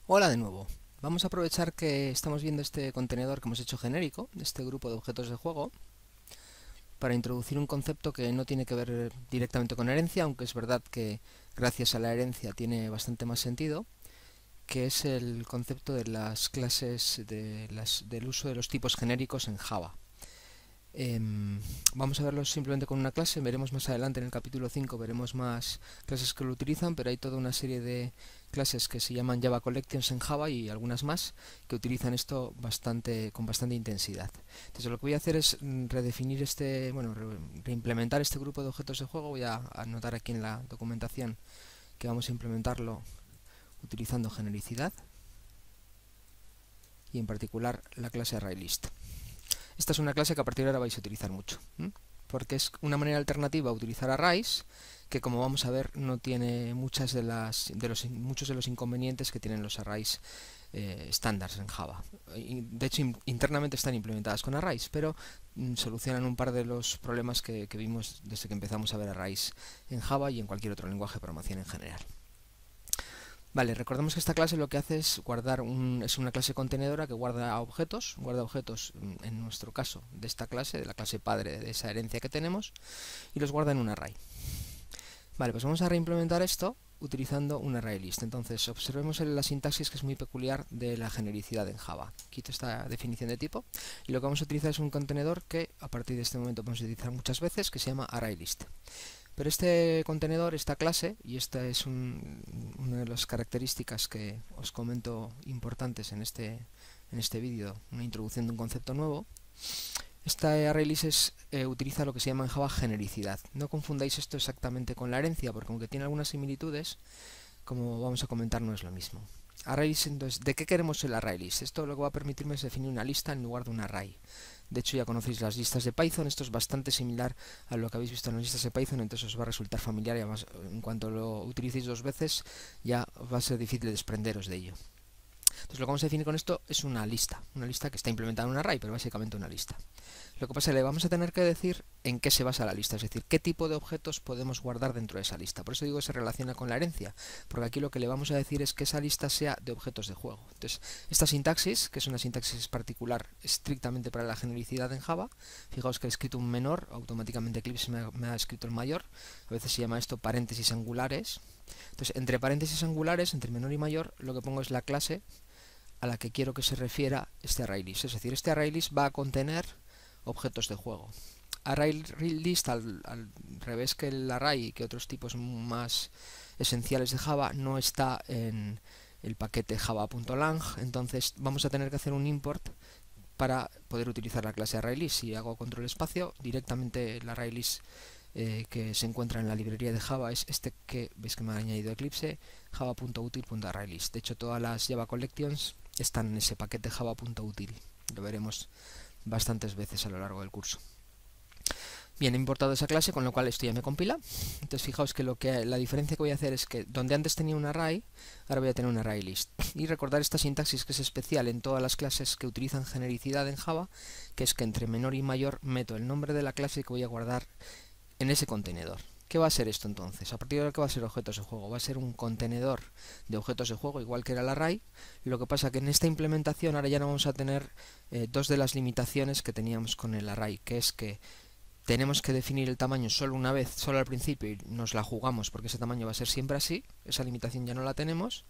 Hola de nuevo. Vamos a aprovechar que estamos viendo este contenedor que hemos hecho genérico, este grupo de objetos de juego, para introducir un concepto que no tiene que ver directamente con herencia, aunque es verdad que gracias a la herencia tiene bastante más sentido, que es el concepto de las clases, del uso de los tipos genéricos en Java. Vamos a verlo simplemente con una clase, veremos más adelante en el capítulo 5, veremos más clases que lo utilizan, pero hay toda una serie de clases que se llaman Java Collections en Java y algunas más que utilizan esto con bastante intensidad. Entonces lo que voy a hacer es redefinir reimplementar este grupo de objetos de juego. Voy a anotar aquí en la documentación que vamos a implementarlo utilizando genericidad y en particular la clase ArrayList. Esta es una clase que a partir de ahora vais a utilizar mucho, porque es una manera alternativa a utilizar arrays que, como vamos a ver, no tiene muchos de los inconvenientes que tienen los arrays estándares en Java. De hecho, internamente están implementadas con arrays, pero solucionan un par de los problemas que vimos desde que empezamos a ver arrays en Java y en cualquier otro lenguaje de programación en general. Vale, recordemos que esta clase lo que hace es es una clase contenedora que guarda objetos en nuestro caso de esta clase, de la clase padre de esa herencia que tenemos, y los guarda en un array. Vale, pues vamos a reimplementar esto utilizando un ArrayList. Entonces, observemos la sintaxis, que es muy peculiar de la genericidad en Java. Quito esta definición de tipo y lo que vamos a utilizar es un contenedor que a partir de este momento vamos a utilizar muchas veces, que se llama ArrayList. Pero este contenedor, esta clase, y esta es una de las características que os comento importantes en este vídeo, una introducción de un concepto nuevo, esta ArrayList utiliza lo que se llama en Java genericidad. No confundáis esto exactamente con la herencia, porque aunque tiene algunas similitudes, como vamos a comentar, no es lo mismo. ArrayList, entonces, ¿de qué queremos el ArrayList? Esto lo que va a permitirme es definir una lista en lugar de un array. De hecho, ya conocéis las listas de Python. Esto es bastante similar a lo que habéis visto en las listas de Python, entonces os va a resultar familiar y además, en cuanto lo utilicéis dos veces, ya va a ser difícil desprenderos de ello. Entonces, lo que vamos a definir con esto es una lista que está implementada en un array, pero básicamente una lista. Lo que pasa es que le vamos a tener que decir en qué se basa la lista, es decir, qué tipo de objetos podemos guardar dentro de esa lista. Por eso digo que se relaciona con la herencia, porque aquí lo que le vamos a decir es que esa lista sea de objetos de juego. Entonces, esta sintaxis, que es una sintaxis particular estrictamente para la genericidad en Java, fijaos que he escrito un menor, automáticamente Eclipse me ha escrito el mayor, a veces se llama esto paréntesis angulares. Entonces, entre paréntesis angulares, entre menor y mayor, lo que pongo es la clase a la que quiero que se refiera este ArrayList. Es decir, este ArrayList va a contener objetos de juego. ArrayList, al revés que el array y que otros tipos más esenciales de Java, no está en el paquete java.lang, entonces vamos a tener que hacer un import para poder utilizar la clase ArrayList. Si hago control espacio, directamente el ArrayList que se encuentra en la librería de Java es este que veis que me ha añadido Eclipse, java.util.arraylist. De hecho, todas las Java Collections están en ese paquete java.util. Lo veremos bastantes veces a lo largo del curso. Bien, he importado esa clase, con lo cual esto ya me compila. Entonces fijaos que la diferencia que voy a hacer es que donde antes tenía un array, ahora voy a tener un ArrayList. Y recordar esta sintaxis que es especial en todas las clases que utilizan genericidad en Java, que es que entre menor y mayor meto el nombre de la clase que voy a guardar en ese contenedor. ¿Qué va a ser esto entonces? A partir de ahora, ¿qué va a ser objetos de juego? Va a ser un contenedor de objetos de juego, igual que era el array. Lo que pasa que en esta implementación ahora ya no vamos a tener dos de las limitaciones que teníamos con el array, que es que tenemos que definir el tamaño solo una vez, solo al principio, y nos la jugamos porque ese tamaño va a ser siempre así. Esa limitación ya no la tenemos.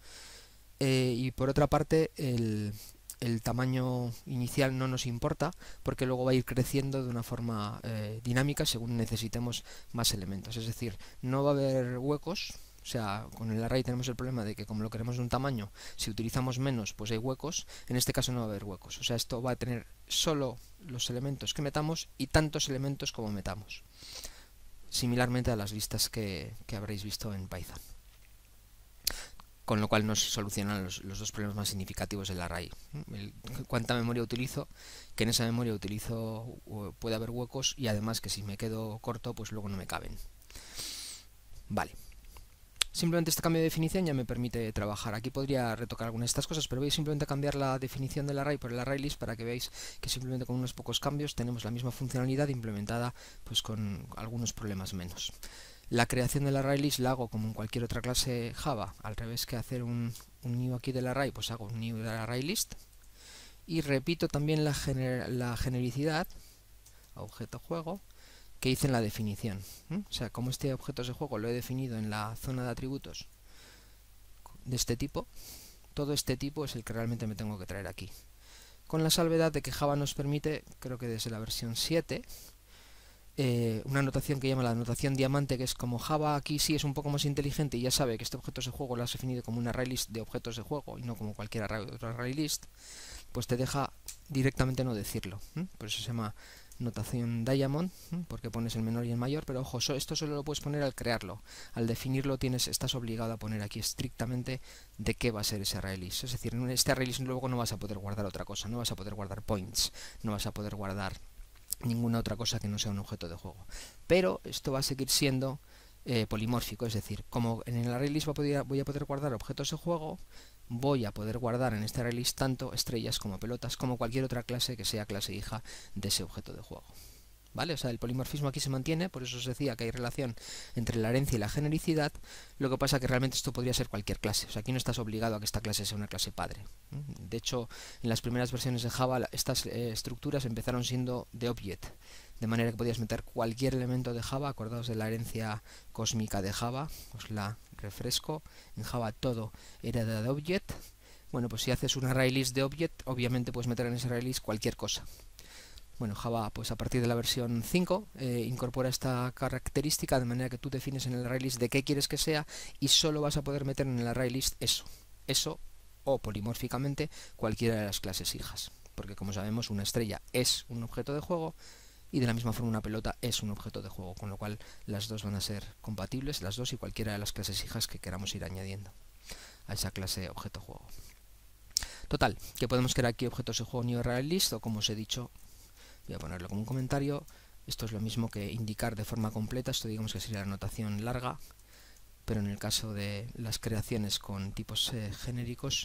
Y por otra parte, el tamaño inicial no nos importa porque luego va a ir creciendo de una forma dinámica según necesitemos más elementos. Es decir, no va a haber huecos. O sea, con el array tenemos el problema de que como lo queremos de un tamaño, si utilizamos menos, pues hay huecos. En este caso no va a haber huecos. O sea, esto va a tener solo los elementos que metamos y tantos elementos como metamos. Similarmente a las listas que habréis visto en Python. Con lo cual nos solucionan los dos problemas más significativos del array. Cuánta memoria utilizo, que en esa memoria puede haber huecos y además que si me quedo corto, pues luego no me caben. Vale. Simplemente este cambio de definición ya me permite trabajar. Aquí podría retocar algunas de estas cosas, pero voy a simplemente cambiar la definición del array por el ArrayList para que veáis que simplemente con unos pocos cambios tenemos la misma funcionalidad implementada pues con algunos problemas menos. La creación del array list la hago como en cualquier otra clase Java, al revés que hacer un new aquí del array, pues hago un new del array list. Y repito también la genericidad, objeto juego, que hice en la definición. O sea, como este objeto de juego lo he definido en la zona de atributos de este tipo, todo este tipo es el que realmente me tengo que traer aquí. Con la salvedad de que Java nos permite, creo que desde la versión 7, una notación que llama la notación diamante, que es como Java aquí sí es un poco más inteligente y ya sabe que este objeto de juego lo has definido como un array list de objetos de juego y no como cualquier otro array list, pues te deja directamente no decirlo. Por eso se llama notación diamond, porque pones el menor y el mayor, pero ojo, esto solo lo puedes poner al crearlo. Al definirlo estás obligado a poner aquí estrictamente de qué va a ser ese array list. Es decir, en este array list luego no vas a poder guardar otra cosa, no vas a poder guardar points, no vas a poder guardar ninguna otra cosa que no sea un objeto de juego. Pero esto va a seguir siendo polimórfico, es decir, como en el array list voy a poder guardar objetos de juego, voy a poder guardar en este array list tanto estrellas como pelotas, como cualquier otra clase que sea clase hija de ese objeto de juego. ¿Vale? O sea, el polimorfismo aquí se mantiene, por eso os decía que hay relación entre la herencia y la genericidad. Lo que pasa que realmente esto podría ser cualquier clase. O sea, aquí no estás obligado a que esta clase sea una clase padre. De hecho, en las primeras versiones de Java, estas estructuras empezaron siendo de object, de manera que podías meter cualquier elemento de Java. Acordaos de la herencia cósmica de Java, os la refresco. En Java todo era de object. Bueno, pues si haces un array list de object, obviamente puedes meter en ese array list cualquier cosa. Bueno, Java, pues a partir de la versión 5, incorpora esta característica de manera que tú defines en el array list de qué quieres que sea y solo vas a poder meter en el array list eso o polimórficamente cualquiera de las clases hijas. Porque como sabemos, una estrella es un objeto de juego y de la misma forma una pelota es un objeto de juego, con lo cual las dos van a ser compatibles, las dos y cualquiera de las clases hijas que queramos ir añadiendo a esa clase objeto juego. Total, que podemos crear aquí objetos de juego new array list o como os he dicho, voy a ponerlo como un comentario. Esto es lo mismo que indicar de forma completa. Esto digamos que sería la notación larga, pero en el caso de las creaciones con tipos genéricos,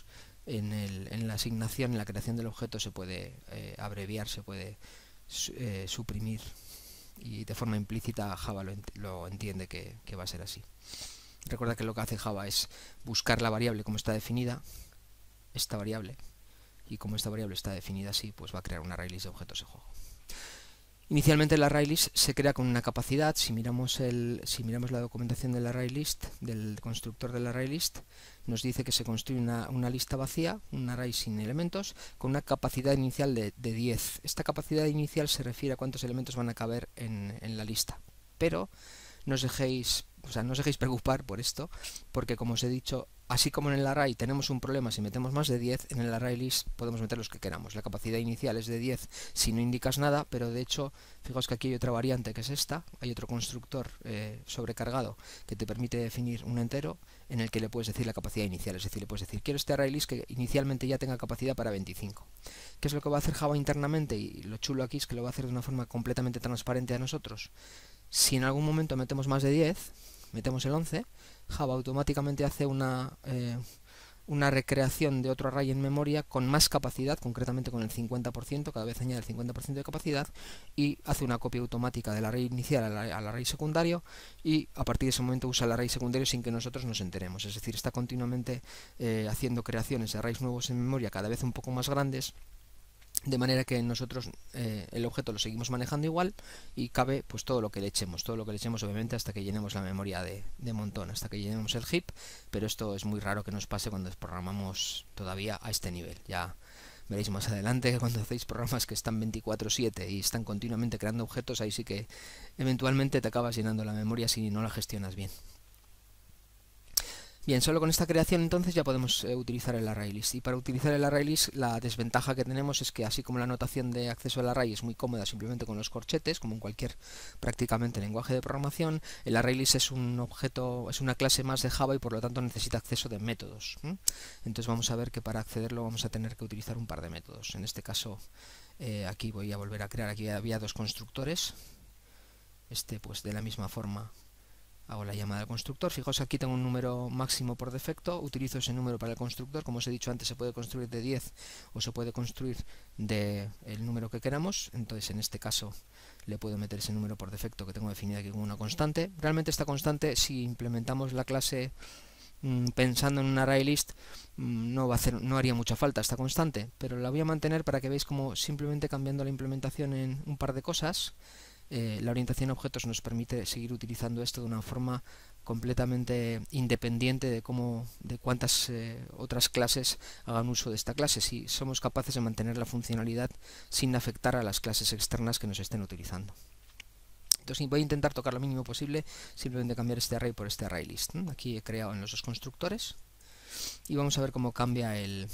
en la asignación, en la creación del objeto se puede abreviar, se puede suprimir, y de forma implícita Java lo entiende que va a ser así. Recuerda que lo que hace Java es buscar la variable como está definida, esta variable, y como esta variable está definida así, pues va a crear un array list de objetos de juego. Inicialmente el array list se crea con una capacidad. Si miramos la documentación del array list, del constructor del array list, nos dice que se construye una lista vacía, un array sin elementos, con una capacidad inicial de 10. Esta capacidad inicial se refiere a cuántos elementos van a caber en la lista. Pero no os dejéis preocupar por esto, porque como os he dicho, así como en el array tenemos un problema si metemos más de 10, en el array list podemos meter los que queramos. La capacidad inicial es de 10 si no indicas nada, pero de hecho, fijaos que aquí hay otra variante que es esta, hay otro constructor sobrecargado que te permite definir un entero en el que le puedes decir la capacidad inicial, es decir, le puedes decir, quiero este array list que inicialmente ya tenga capacidad para 25. ¿Qué es lo que va a hacer Java internamente? Y lo chulo aquí es que lo va a hacer de una forma completamente transparente a nosotros. Si en algún momento metemos más de 10, metemos el 11, Java automáticamente hace una recreación de otro array en memoria con más capacidad, concretamente con el 50%, cada vez añade el 50% de capacidad, y hace una copia automática del array inicial al array secundario, y a partir de ese momento usa el array secundario sin que nosotros nos enteremos. Es decir, está continuamente haciendo creaciones de arrays nuevos en memoria cada vez un poco más grandes, de manera que nosotros el objeto lo seguimos manejando igual y cabe pues todo lo que le echemos obviamente hasta que llenemos la memoria de montón, hasta que llenemos el heap, pero esto es muy raro que nos pase cuando programamos todavía a este nivel. Ya veréis más adelante que cuando hacéis programas que están 24/7 y están continuamente creando objetos, ahí sí que eventualmente te acabas llenando la memoria si no la gestionas bien. Bien, solo con esta creación entonces ya podemos utilizar el array list. Y para utilizar el array list, la desventaja que tenemos es que así como la notación de acceso al array es muy cómoda simplemente con los corchetes, como en cualquier prácticamente lenguaje de programación, el array list es un objeto, es una clase más de Java y por lo tanto necesita acceso de métodos. Entonces vamos a ver que para accederlo vamos a tener que utilizar un par de métodos. En este caso, aquí voy a volver a crear, aquí había dos constructores. Pues de la misma forma Hago la llamada al constructor. Fijaos, aquí tengo un número máximo por defecto. Utilizo ese número para el constructor. Como os he dicho antes, se puede construir de 10 o se puede construir de el número que queramos. Entonces, en este caso, le puedo meter ese número por defecto que tengo definido aquí como una constante. Realmente esta constante, si implementamos la clase pensando en un ArrayList, no haría mucha falta esta constante, pero la voy a mantener para que veáis como simplemente cambiando la implementación en un par de cosas, la orientación a objetos nos permite seguir utilizando esto de una forma completamente independiente de cuántas otras clases hagan uso de esta clase, si somos capaces de mantener la funcionalidad sin afectar a las clases externas que nos estén utilizando. Entonces voy a intentar tocar lo mínimo posible, simplemente cambiar este array por este ArrayList. Aquí he creado en los dos constructores y vamos a ver cómo cambia el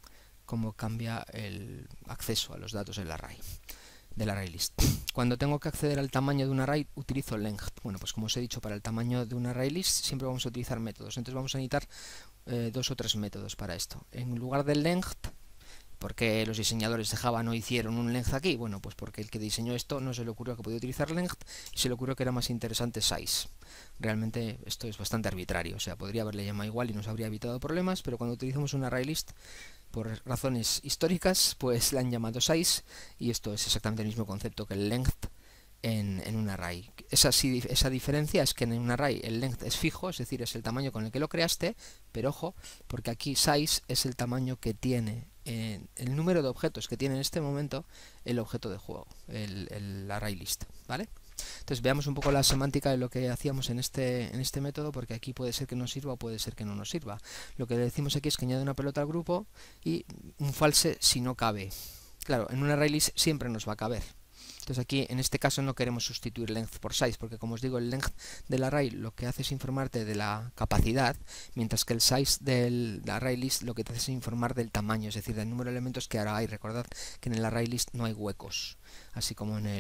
acceso a los datos del ArrayList. Cuando tengo que acceder al tamaño de un array, utilizo length. Bueno, pues como os he dicho, para el tamaño de un ArrayList siempre vamos a utilizar métodos. Entonces vamos a necesitar 2 o 3 métodos para esto. En lugar del length, ¿por qué los diseñadores de Java no hicieron un length aquí? Bueno, pues porque el que diseñó esto no se le ocurrió que podía utilizar length y se le ocurrió que era más interesante size. Realmente esto es bastante arbitrario, o sea, podría haberle llamado igual y nos habría evitado problemas, pero cuando utilizamos un ArrayList, por razones históricas, pues le han llamado size y esto es exactamente el mismo concepto que el length en un array. Esa diferencia es que en un array el length es fijo, es decir, es el tamaño con el que lo creaste, pero ojo, porque aquí size es el tamaño que tiene, el número de objetos que tiene en este momento el objeto de juego, el ArrayList, ¿vale? Entonces veamos un poco la semántica de lo que hacíamos en este método, porque aquí puede ser que nos sirva o puede ser que no nos sirva. Lo que le decimos aquí es que añade una pelota al grupo y un false si no cabe. Claro, en un ArrayList siempre nos va a caber. Entonces aquí en este caso no queremos sustituir length por size, porque como os digo, el length del array lo que hace es informarte de la capacidad, mientras que el size del ArrayList lo que te hace es informar del tamaño, es decir, del número de elementos que ahora hay. Recordad que en el ArrayList no hay huecos, así como en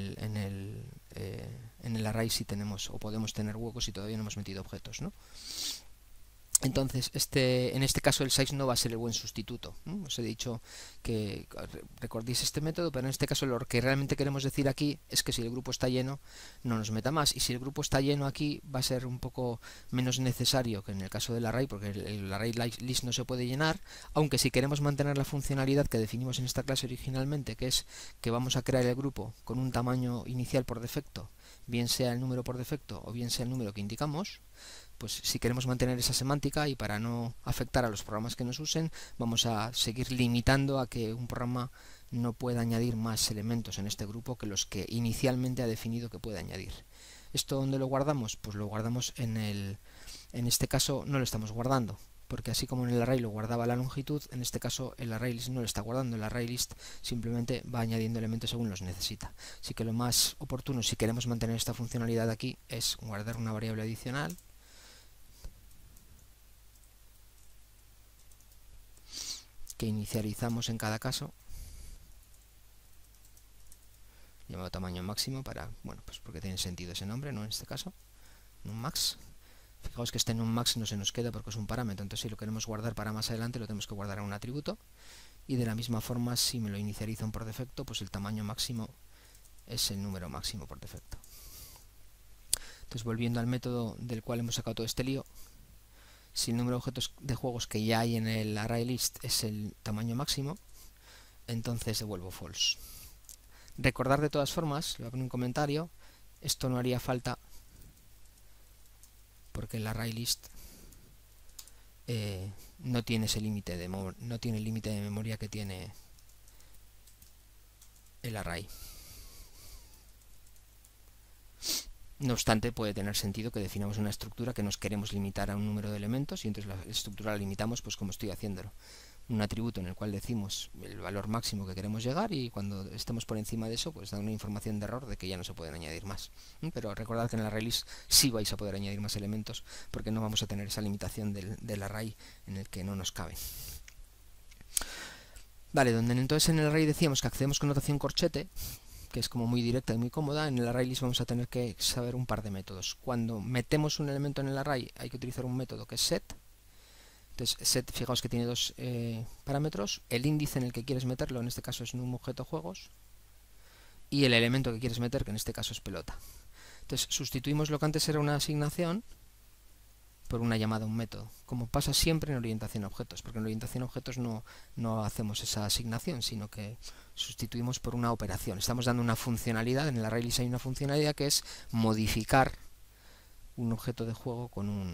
el array sí tenemos o podemos tener huecos y todavía no hemos metido objetos, ¿no? Entonces, en este caso el size no va a ser el buen sustituto. Os he dicho que recordéis este método, pero en este caso lo que realmente queremos decir aquí es que si el grupo está lleno, no nos meta más. Y si el grupo está lleno aquí, va a ser un poco menos necesario que en el caso del array, porque el array list no se puede llenar, aunque si queremos mantener la funcionalidad que definimos en esta clase originalmente, que es que vamos a crear el grupo con un tamaño inicial por defecto, bien sea el número por defecto o bien sea el número que indicamos, pues si queremos mantener esa semántica y para no afectar a los programas que nos usen, vamos a seguir limitando a que un programa no pueda añadir más elementos en este grupo que los que inicialmente ha definido que puede añadir. ¿Esto dónde lo guardamos? Pues lo guardamos en este caso no lo estamos guardando, porque así como en el array lo guardaba la longitud, en este caso el ArrayList no lo está guardando. El ArrayList simplemente va añadiendo elementos según los necesita. Así que lo más oportuno, si queremos mantener esta funcionalidad aquí, es guardar una variable adicional que inicializamos en cada caso, llamado tamaño máximo para, bueno, pues porque tiene sentido ese nombre, ¿no? En este caso, numMax. Fijaos que este numMax no se nos queda porque es un parámetro, entonces si lo queremos guardar para más adelante lo tenemos que guardar en un atributo, y de la misma forma si me lo inicializan por defecto, pues el tamaño máximo es el número máximo por defecto. Entonces volviendo al método del cual hemos sacado todo este lío, si el número de objetos de juegos que ya hay en el ArrayList es el tamaño máximo, entonces devuelvo false. Recordar de todas formas, le voy a poner un comentario, esto no haría falta porque el ArrayList no tiene ese límite no tiene el límite de memoria que tiene el array. No obstante, puede tener sentido que definamos una estructura que nos queremos limitar a un número de elementos y entonces la estructura la limitamos pues como estoy haciéndolo. Un atributo en el cual decimos el valor máximo que queremos llegar y cuando estemos por encima de eso pues da una información de error de que ya no se pueden añadir más. Pero recordad que en el ArrayList sí vais a poder añadir más elementos porque no vamos a tener esa limitación del array en el que no nos cabe. Vale, donde entonces en el array decíamos que accedemos con notación corchete, que es como muy directa y muy cómoda, en el ArrayList vamos a tener que saber un par de métodos. Cuando metemos un elemento en el array hay que utilizar un método que es set. Entonces set, fijaos que tiene dos parámetros, el índice en el que quieres meterlo, en este caso es num objeto juegos, y el elemento que quieres meter, que en este caso es pelota. Entonces sustituimos lo que antes era una asignación por una llamada a un método, como pasa siempre en orientación a objetos, porque en orientación a objetos no hacemos esa asignación, sino que sustituimos por una operación. Estamos dando una funcionalidad, en el ArrayList hay una funcionalidad que es modificar un objeto de juego con un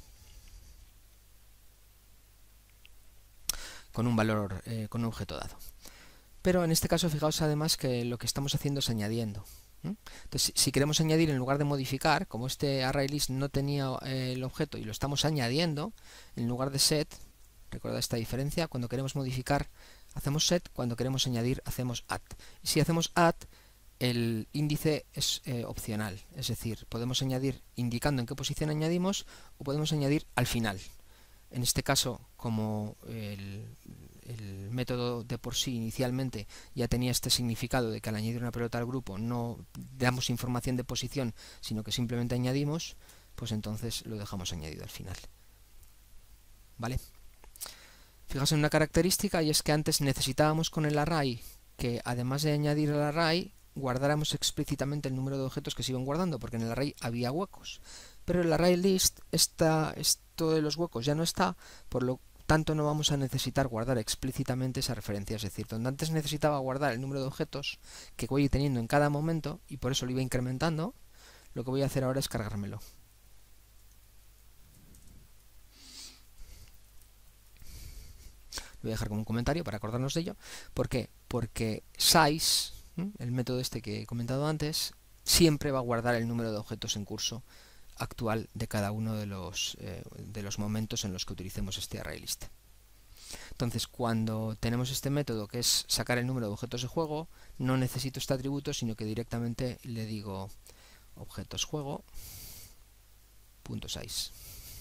valor, con un objeto dado. Pero en este caso fijaos además que lo que estamos haciendo es añadiendo. Entonces, si queremos añadir en lugar de modificar, como este ArrayList no tenía el objeto y lo estamos añadiendo, en lugar de set, recuerda esta diferencia, cuando queremos modificar hacemos set, cuando queremos añadir hacemos add. Y si hacemos add, el índice es opcional, es decir, podemos añadir indicando en qué posición añadimos o podemos añadir al final. En este caso, como el método de por sí inicialmente ya tenía este significado de que al añadir una pelota al grupo no damos información de posición, sino que simplemente añadimos, pues entonces lo dejamos añadido al final. ¿Vale? Fijaos en una característica, y es que antes necesitábamos con el array que además de añadir al array guardáramos explícitamente el número de objetos que se iban guardando, porque en el array había huecos. Pero el ArrayList, esto de los huecos ya no está, por lo tanto no vamos a necesitar guardar explícitamente esa referencia. Es decir, donde antes necesitaba guardar el número de objetos que voy teniendo en cada momento, y por eso lo iba incrementando, lo que voy a hacer ahora es cargármelo. Lo voy a dejar como un comentario para acordarnos de ello. ¿Por qué? Porque size, el método este que he comentado antes, siempre va a guardar el número de objetos en curso actual de cada uno de los momentos en los que utilicemos este ArrayList. Entonces, cuando tenemos este método que es sacar el número de objetos de juego, no necesito este atributo, sino que directamente le digo objetos juego .size.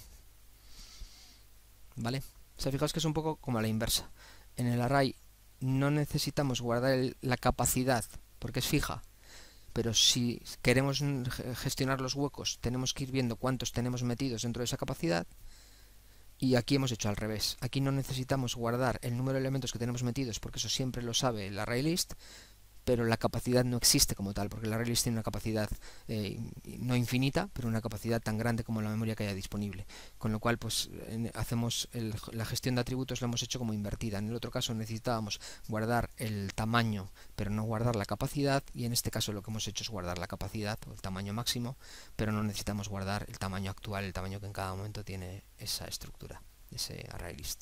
¿Vale? O sea, fijaos que es un poco como a la inversa. En el array no necesitamos guardar la capacidad porque es fija, pero si queremos gestionar los huecos tenemos que ir viendo cuántos tenemos metidos dentro de esa capacidad, y aquí hemos hecho al revés. Aquí no necesitamos guardar el número de elementos que tenemos metidos porque eso siempre lo sabe el ArrayList, pero la capacidad no existe como tal, porque el ArrayList tiene una capacidad no infinita, pero una capacidad tan grande como la memoria que haya disponible. Con lo cual, pues hacemos la gestión de atributos la hemos hecho como invertida. En el otro caso necesitábamos guardar el tamaño, pero no guardar la capacidad, y en este caso lo que hemos hecho es guardar la capacidad o el tamaño máximo, pero no necesitamos guardar el tamaño actual, el tamaño que en cada momento tiene esa estructura, ese ArrayList.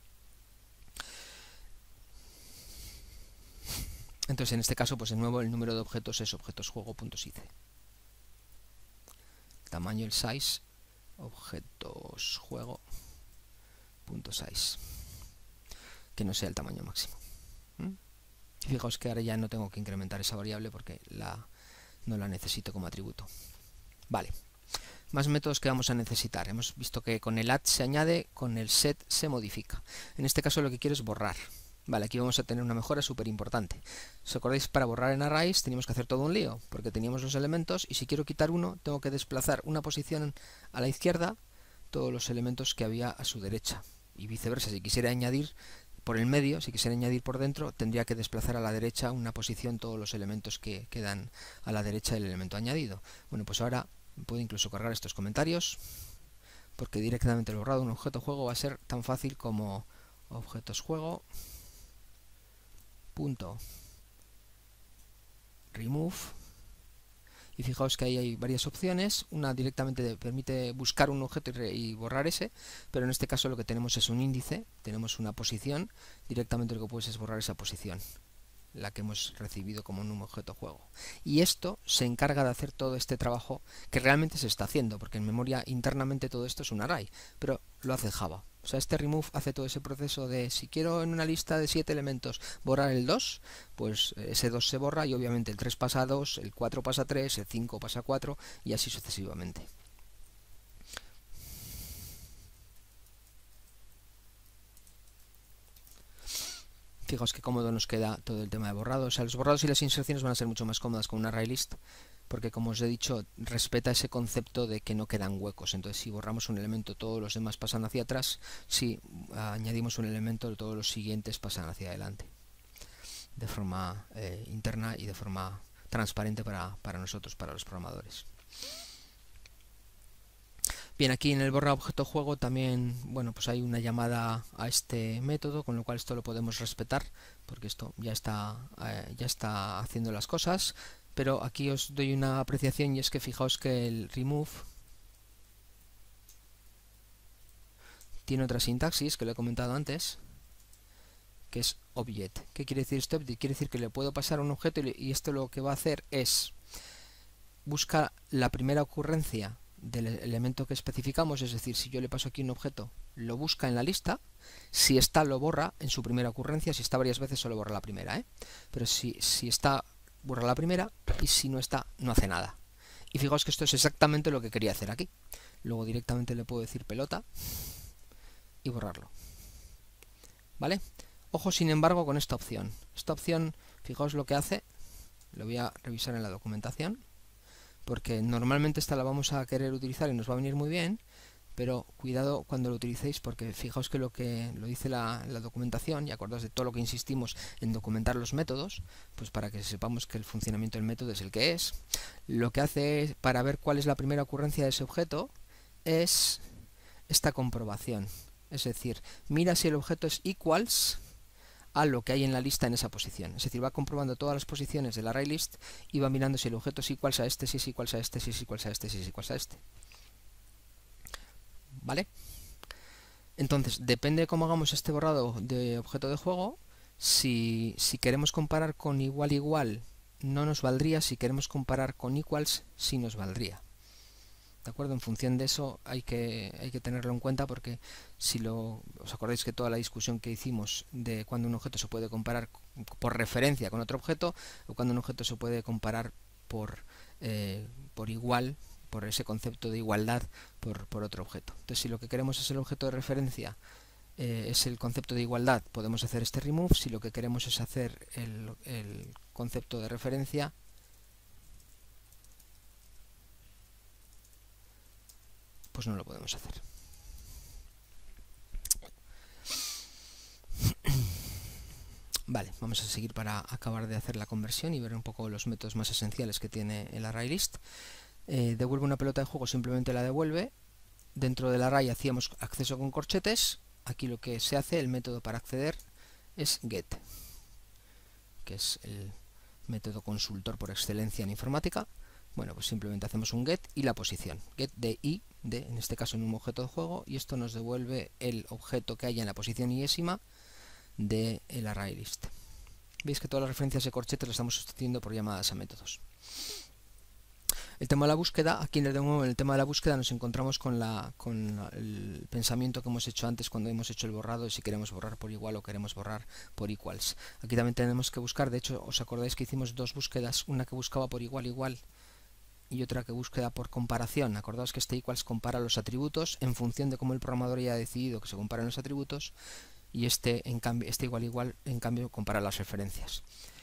Entonces, en este caso, pues de nuevo el número de objetos es objetosjuego.size. Tamaño, el size, objetosjuego.size. Que no sea el tamaño máximo. Y fijaos que ahora ya no tengo que incrementar esa variable porque no la necesito como atributo. Vale. Más métodos que vamos a necesitar. Hemos visto que con el add se añade, con el set se modifica. En este caso lo que quiero es borrar. Vale, aquí vamos a tener una mejora súper importante. ¿Os acordáis? Para borrar en arrays teníamos que hacer todo un lío, porque teníamos los elementos y si quiero quitar uno, tengo que desplazar una posición a la izquierda todos los elementos que había a su derecha. Y viceversa, si quisiera añadir por el medio, si quisiera añadir por dentro, tendría que desplazar a la derecha una posición todos los elementos que quedan a la derecha del elemento añadido. Bueno, pues ahora puedo incluso cargar estos comentarios, porque directamente el borrado de un objeto juego va a ser tan fácil como objetos juego .remove, y fijaos que ahí hay varias opciones. Una directamente permite buscar un objeto y borrar ese, pero en este caso lo que tenemos es un índice, tenemos una posición, directamente lo que puedes es borrar esa posición, la que hemos recibido como un objeto juego. Y esto se encarga de hacer todo este trabajo que realmente se está haciendo, porque en memoria internamente todo esto es un array, pero lo hace Java. O sea, este remove hace todo ese proceso de si quiero en una lista de 7 elementos borrar el 2, pues ese 2 se borra y obviamente el 3 pasa a 2, el 4 pasa a 3, el 5 pasa a 4 y así sucesivamente. Fijaos qué cómodo nos queda todo el tema de borrados. O sea, los borrados y las inserciones van a ser mucho más cómodas con un ArrayList, porque como os he dicho, respeta ese concepto de que no quedan huecos. Entonces, si borramos un elemento, todos los demás pasan hacia atrás. Si añadimos un elemento, todos los siguientes pasan hacia adelante. De forma interna y de forma transparente para nosotros, para los programadores. Bien, aquí en el borra objeto juego también, bueno, pues hay una llamada a este método, con lo cual esto lo podemos respetar, porque esto ya está haciendo las cosas, pero aquí os doy una apreciación y es que fijaos que el remove tiene otra sintaxis que lo he comentado antes, que es object. ¿Qué quiere decir este object? Quiere decir que le puedo pasar un objeto y esto lo que va a hacer es busca la primera ocurrencia del elemento que especificamos, es decir, si yo le paso aquí un objeto, lo busca en la lista, si está lo borra en su primera ocurrencia, si está varias veces solo borra la primera, pero si está borra la primera y si no está no hace nada. Y fijaos que esto es exactamente lo que quería hacer aquí. Luego directamente le puedo decir pelota y borrarlo. ¿Vale? Ojo sin embargo con esta opción. Esta opción, fijaos lo que hace, lo voy a revisar en la documentación, porque normalmente esta la vamos a querer utilizar y nos va a venir muy bien, pero cuidado cuando lo utilicéis, porque fijaos que lo dice la documentación, y acordaos de todo lo que insistimos en documentar los métodos, pues para que sepamos que el funcionamiento del método es el que es. Lo que hace para ver cuál es la primera ocurrencia de ese objeto es esta comprobación, es decir, mira si el objeto es equals a lo que hay en la lista en esa posición. Es decir, va comprobando todas las posiciones del ArrayList y va mirando si el objeto es igual a este, si es igual a este, si es igual a este, si es igual a este. ¿Vale? Entonces, depende de cómo hagamos este borrado de objeto de juego, si queremos comparar con igual no nos valdría, si queremos comparar con equals sí nos valdría. ¿De acuerdo? En función de eso hay que tenerlo en cuenta, porque si os acordáis que toda la discusión que hicimos de cuando un objeto se puede comparar por referencia con otro objeto o cuando un objeto se puede comparar por igual, por ese concepto de igualdad por otro objeto. Entonces, si lo que queremos es el objeto de referencia, es el concepto de igualdad, podemos hacer este remove. Si lo que queremos es hacer el concepto de referencia, pues no lo podemos hacer. Vale, vamos a seguir para acabar de hacer la conversión y ver un poco los métodos más esenciales que tiene el ArrayList. Devuelve una pelota de juego, simplemente la devuelve. Dentro del array hacíamos acceso con corchetes. Aquí lo que se hace, el método para acceder, es get, que es el método consultor por excelencia en informática. Bueno, pues simplemente hacemos un get y la posición. Get de i, en este caso en un objeto de juego, y esto nos devuelve el objeto que haya en la posición iésima del ArrayList. Veis que todas las referencias de corchetes las estamos sustituyendo por llamadas a métodos. El tema de la búsqueda, aquí en el tema de la búsqueda nos encontramos con el pensamiento que hemos hecho antes cuando hemos hecho el borrado de si queremos borrar por igual o queremos borrar por equals. Aquí también tenemos que buscar, de hecho, os acordáis que hicimos dos búsquedas, una que buscaba por igual y otra que búsqueda por comparación. Acordaos que este equals compara los atributos en función de cómo el programador haya decidido que se comparen los atributos, y este igual en cambio compara las referencias.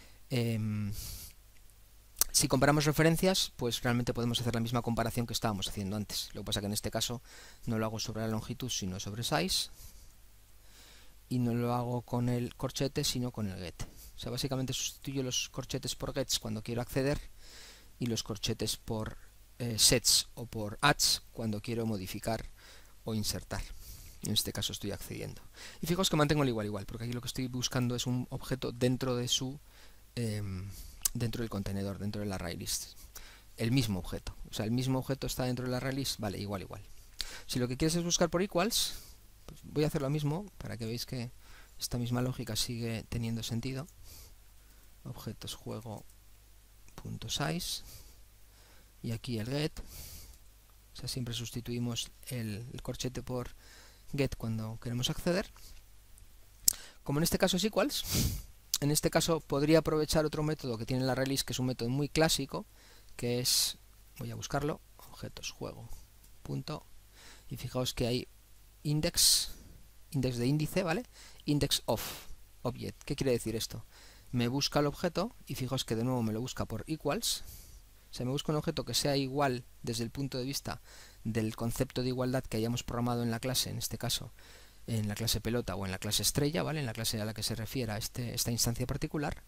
Si comparamos referencias, pues realmente podemos hacer la misma comparación que estábamos haciendo antes. Lo que pasa que en este caso no lo hago sobre la longitud, sino sobre size, y no lo hago con el corchete, sino con el get. O sea, básicamente sustituyo los corchetes por gets cuando quiero acceder y los corchetes por sets o por adds cuando quiero modificar o insertar. En este caso estoy accediendo. Y fijaos que mantengo el igual, porque aquí lo que estoy buscando es un objeto dentro de dentro del contenedor, dentro del ArrayList. El mismo objeto. O sea, el mismo objeto está dentro del ArrayList, vale, igual. Si lo que quieres es buscar por equals, pues voy a hacer lo mismo para que veáis que esta misma lógica sigue teniendo sentido. Objetos juego.size y aquí el get. O sea, siempre sustituimos el corchete por get cuando queremos acceder. Como en este caso es equals, en este caso podría aprovechar otro método que tiene el ArrayList, que es un método muy clásico, que es, voy a buscarlo, objetos juego. Y fijaos que hay index de índice, ¿vale? Index of object. ¿Qué quiere decir esto? Me busca el objeto y fijaos que de nuevo me lo busca por equals. O sea, me busca un objeto que sea igual desde el punto de vista del concepto de igualdad que hayamos programado en la clase, en este caso en la clase pelota o en la clase estrella, ¿vale? En la clase a la que se refiera esta instancia particular,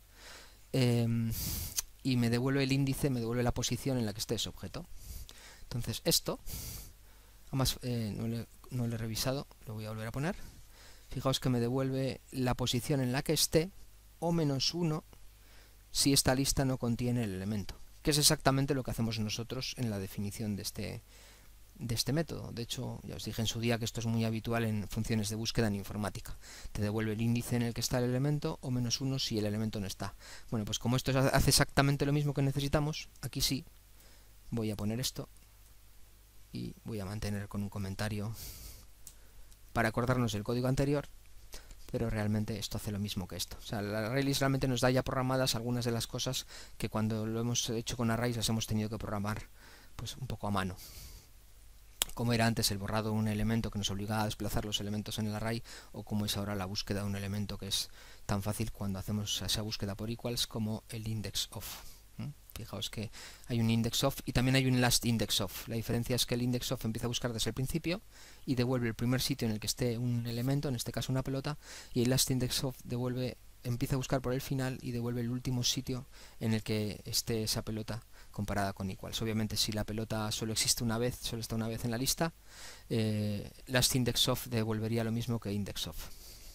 y me devuelve el índice, me devuelve la posición en la que esté ese objeto. Entonces esto, Además no lo he revisado, lo voy a volver a poner. Fijaos que me devuelve la posición en la que esté o -1 si esta lista no contiene el elemento, que es exactamente lo que hacemos nosotros en la definición de este método. De hecho, ya os dije en su día que esto es muy habitual en funciones de búsqueda en informática. Te devuelve el índice en el que está el elemento o -1 si el elemento no está. Bueno, pues como esto hace exactamente lo mismo que necesitamos, aquí sí voy a poner esto y voy a mantener con un comentario para acordarnos del código anterior, pero realmente esto hace lo mismo que esto. O sea, la ArrayList realmente nos da ya programadas algunas de las cosas que cuando lo hemos hecho con arrays las hemos tenido que programar pues un poco a mano. Como era antes el borrado de un elemento que nos obligaba a desplazar los elementos en el array, o como es ahora la búsqueda de un elemento que es tan fácil cuando hacemos esa búsqueda por equals como el index of. Fijaos que hay un index of y también hay un last index of. La diferencia es que el index of empieza a buscar desde el principio y devuelve el primer sitio en el que esté un elemento, en este caso una pelota, y el last index of empieza a buscar por el final y devuelve el último sitio en el que esté esa pelota comparada con equals. Obviamente si la pelota solo existe una vez, solo está una vez en la lista, last index of devolvería lo mismo que index of.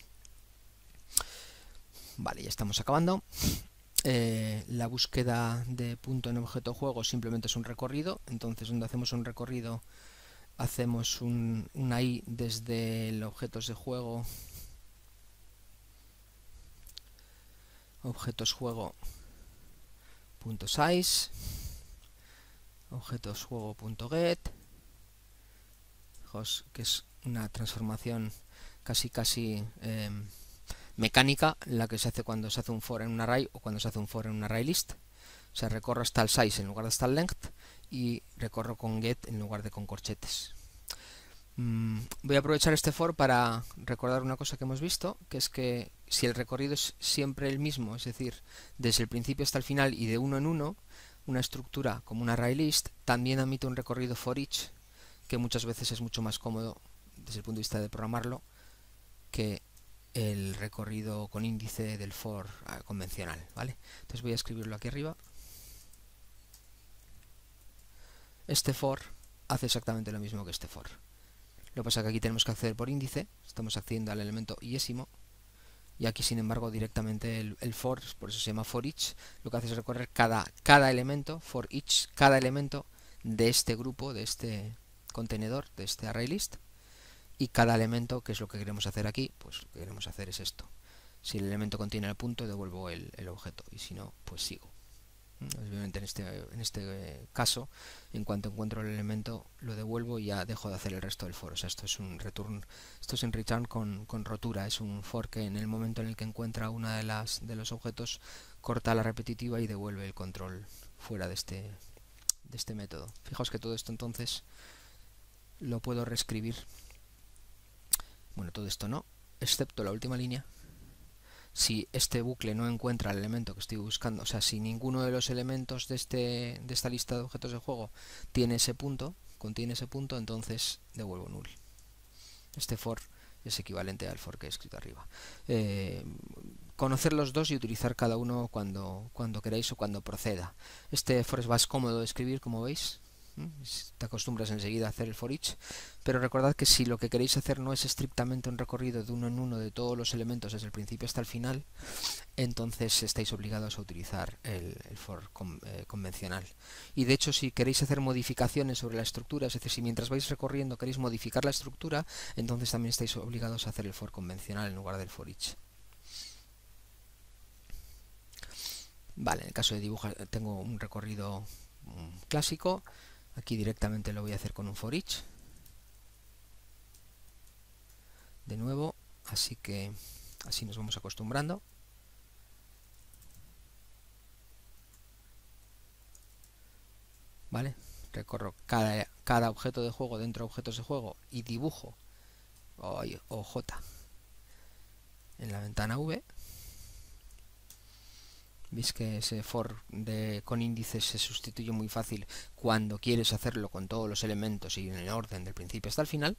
Vale, ya estamos acabando. La búsqueda de punto en objeto juego simplemente es un recorrido. Entonces, donde hacemos un recorrido, hacemos una i desde el objetos de juego, objetos juego punto size, objetos juego punto get. Fijaos que es una transformación casi mecánica la que se hace cuando se hace un for en un array o cuando se hace un for en un ArrayList. O sea, recorro hasta el size en lugar de hasta el length y recorro con get en lugar de con corchetes. Voy a aprovechar este for para recordar una cosa que hemos visto, que es que si el recorrido es siempre el mismo, es decir, desde el principio hasta el final y de uno en uno, una estructura como un ArrayList también admite un recorrido for each, que muchas veces es mucho más cómodo desde el punto de vista de programarlo que el recorrido con índice del for convencional, ¿vale? Entonces voy a escribirlo aquí arriba. Este for hace exactamente lo mismo que este for. Lo que pasa es que aquí tenemos que acceder por índice, estamos accediendo al elemento iésimo, y aquí sin embargo directamente el for, por eso se llama for each, lo que hace es recorrer cada elemento, for each, cada elemento de este grupo, de este contenedor, de este ArrayList, y cada elemento, que es lo que queremos hacer aquí, pues lo que queremos hacer es esto. Si el elemento contiene el punto, devuelvo el objeto, y si no, pues sigo. Obviamente en este caso, en cuanto encuentro el elemento, lo devuelvo y ya dejo de hacer el resto del for. O sea, esto es un return, esto es un return con rotura, es un for que en el momento en el que encuentra una de los objetos, corta la repetitiva y devuelve el control fuera de este método. Fijaos que todo esto entonces lo puedo reescribir. Bueno, todo esto no, excepto la última línea. Si este bucle no encuentra el elemento que estoy buscando, o sea, si ninguno de los elementos de esta lista de objetos de juego tiene ese punto, contiene ese punto, entonces devuelvo null. Este for es equivalente al for que he escrito arriba. Conocer los dos y utilizar cada uno cuando queráis o cuando proceda. Este for es más cómodo de escribir, como veis. Te acostumbras enseguida a hacer el for each, pero recordad que si lo que queréis hacer no es estrictamente un recorrido de uno en uno de todos los elementos desde el principio hasta el final, entonces estáis obligados a utilizar el for convencional. Y de hecho, si queréis hacer modificaciones sobre la estructura, es decir, si mientras vais recorriendo queréis modificar la estructura, entonces también estáis obligados a hacer el for convencional en lugar del for each. Vale, en el caso de dibujar tengo un recorrido clásico. Aquí directamente lo voy a hacer con un for each. De nuevo, así que así nos vamos acostumbrando. ¿Vale? Recorro cada objeto de juego dentro de objetos de juego y dibujo OJ en la ventana V. Veis que ese for con índices se sustituye muy fácil cuando quieres hacerlo con todos los elementos y en el orden del principio hasta el final.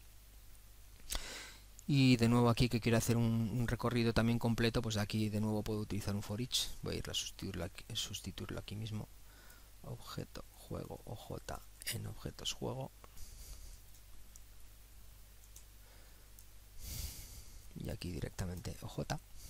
Y de nuevo aquí que quiero hacer un recorrido también completo, pues aquí de nuevo puedo utilizar un for each. Voy a ir a sustituirlo aquí mismo. Objeto juego OJ en objetos juego. y aquí directamente OJ.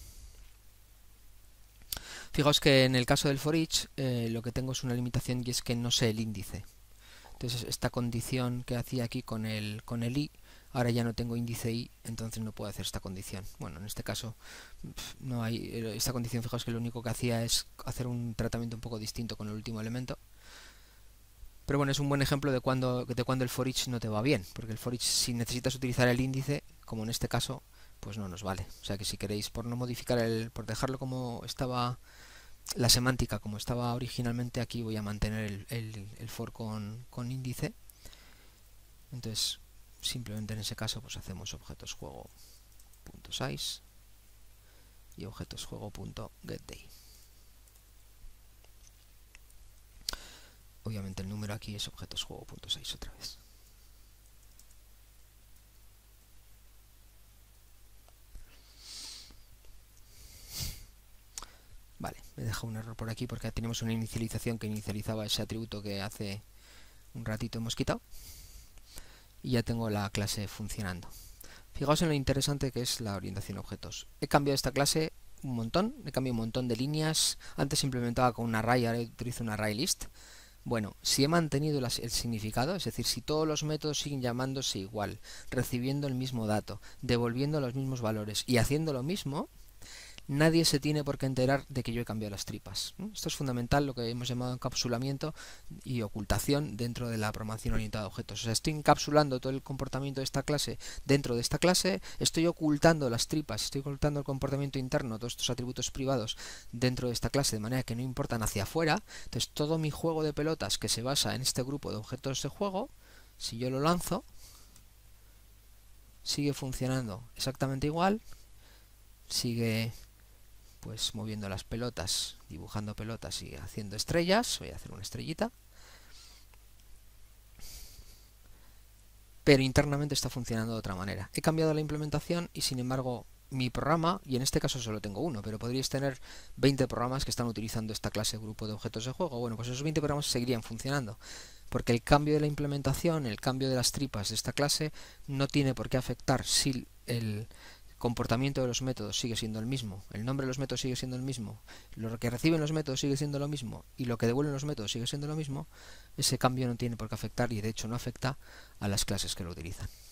Fijaos que en el caso del for each lo que tengo es una limitación y es que no sé el índice. Entonces esta condición que hacía aquí con el i, ahora ya no tengo índice i, entonces no puedo hacer esta condición. Bueno, en este caso no hay esta condición. Fijaos que lo único que hacía es hacer un tratamiento un poco distinto con el último elemento. Pero bueno, es un buen ejemplo de cuando el for each no te va bien, porque el for each, si necesitas utilizar el índice, como en este caso, pues no nos vale. O sea que si queréis, por no modificar por dejarlo como estaba la semántica, como estaba originalmente, aquí voy a mantener el for con índice. Entonces, simplemente en ese caso, pues hacemos objetos juego.size y objetos juego.getDay. Obviamente el número aquí es objetos juego.size otra vez. Vale, me deja un error por aquí porque tenemos una inicialización que inicializaba ese atributo que hace un ratito hemos quitado. Y ya tengo la clase funcionando. Fijaos en lo interesante que es la orientación a objetos. He cambiado esta clase un montón, he cambiado un montón de líneas. Antes implementaba con un array, ahora utilizo un array list. Bueno, si he mantenido el significado, es decir, si todos los métodos siguen llamándose igual, recibiendo el mismo dato, devolviendo los mismos valores y haciendo lo mismo, nadie se tiene por qué enterar de que yo he cambiado las tripas. Esto es fundamental, lo que hemos llamado encapsulamiento y ocultación dentro de la programación orientada a objetos. O sea, estoy encapsulando todo el comportamiento de esta clase dentro de esta clase, estoy ocultando las tripas, estoy ocultando el comportamiento interno, todos estos atributos privados dentro de esta clase, de manera que no importan hacia afuera. Entonces, todo mi juego de pelotas que se basa en este grupo de objetos de juego, si yo lo lanzo, sigue funcionando exactamente igual, sigue pues moviendo las pelotas, dibujando pelotas y haciendo estrellas. Voy a hacer una estrellita, pero internamente está funcionando de otra manera. He cambiado la implementación y sin embargo mi programa, y en este caso solo tengo uno, pero podríais tener 20 programas que están utilizando esta clase grupo de objetos de juego. Bueno, pues esos 20 programas seguirían funcionando, porque el cambio de la implementación, el cambio de las tripas de esta clase no tiene por qué afectar si el comportamiento de los métodos sigue siendo el mismo, el nombre de los métodos sigue siendo el mismo, lo que reciben los métodos sigue siendo lo mismo y lo que devuelven los métodos sigue siendo lo mismo. Ese cambio no tiene por qué afectar y de hecho no afecta a las clases que lo utilizan.